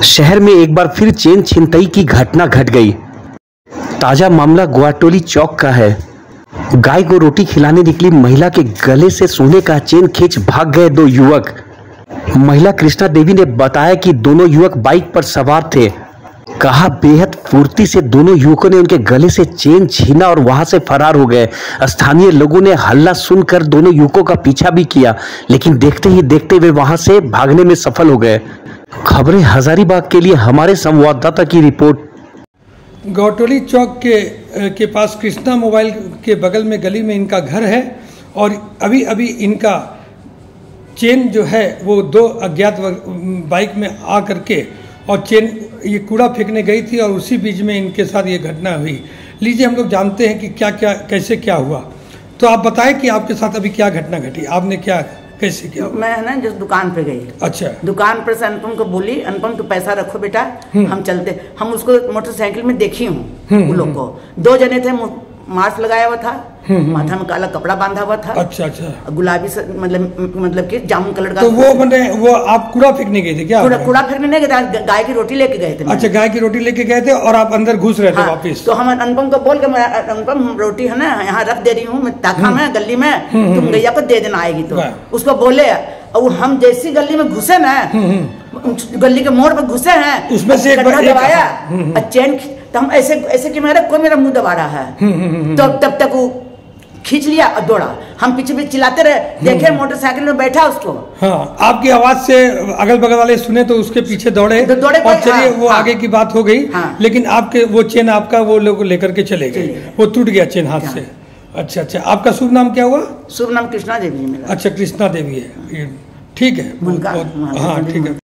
शहर में एक बार फिर चेन छिनतई की घटना घट गई। ताजा मामला ग्वाटोली चौक का है। गाय को रोटी खिलाने निकली महिला के गले से सोने का चेन खींच भाग गए दो युवक। महिला कृष्णा देवी ने बताया कि दोनों युवक बाइक पर सवार थे। कहा बेहद फुर्ती से दोनों युवकों ने उनके गले से चेन छीना और वहां से फरार हो गए। स्थानीय लोगों ने हल्ला सुनकर दोनों युवकों का पीछा भी किया, लेकिन देखते ही देखते वे वहां से भागने में सफल हो गए। खबरें हजारीबाग के लिए हमारे संवाददाता की रिपोर्ट। ग्वाटोली चौक के पास कृष्णा मोबाइल के बगल में गली में इनका घर है और अभी अभी इनका चेन जो है वो दो अज्ञात बाइक में आ करके और चेन ये कूड़ा फेंकने गई थी और उसी बीच में इनके साथ ये घटना हुई। लीजिए हम लोग जानते हैं कि क्या क्या कैसे क्या हुआ। तो आप बताएं कि आपके साथ अभी क्या घटना घटी, आपने क्या कैसे किया? मैं है ना जिस दुकान पे गई। अच्छा। दुकान पर से अनुपम को बोली, अनुपम तो पैसा रखो बेटा, हम चलते। हम उसको मोटरसाइकिल में देखी हूँ उन लोग को। दो जने थे, मास्क लगाया हुआ था, माथा में काला कपड़ा बांधा हुआ था। अच्छा अच्छा। गुलाबी से मतलब कि जामुन कलर का। तो वो आप कूड़ा फेंकने गए थे क्या? कूड़ा फेंकने नहीं गए थे, गाय की रोटी लेके गए थे। अच्छा, गाय की रोटी लेके गए थे और आप अंदर घुस रहे थे वापस। तो हम अनुपम को बोल के, अनुपम रोटी है ना यहाँ रख दे रही हूँ मैं ताखा में गली में, तुम गैया को दे देना आएगी तो। उसको बोले और हम जैसी गली में घुसे ना, गली के मोड़ पर घुसे हैं, उसमें से दबाया चेन। तो हम ऐसे ऐसे कि कोई मेरा मुंह दबा रहा है। तो तब तक वो खींच लिया और दौड़ा। हम पीछे पीछे चिल्लाते रहे, देखे मोटरसाइकिल में बैठा उसको। हाँ, आपकी आवाज से अगल बगल वाले सुने तो उसके पीछे दौड़े और चलिए वो आगे की बात हो गई। लेकिन आपके वो चेन आपका वो लोग लेकर के चले गए, वो टूट गया चेन हाथ से। अच्छा अच्छा। आपका शुभ नाम क्या हुआ? शुभ नाम कृष्णा देवी मेरा। अच्छा, कृष्णा देवी है, ठीक है। हाँ ठीक है।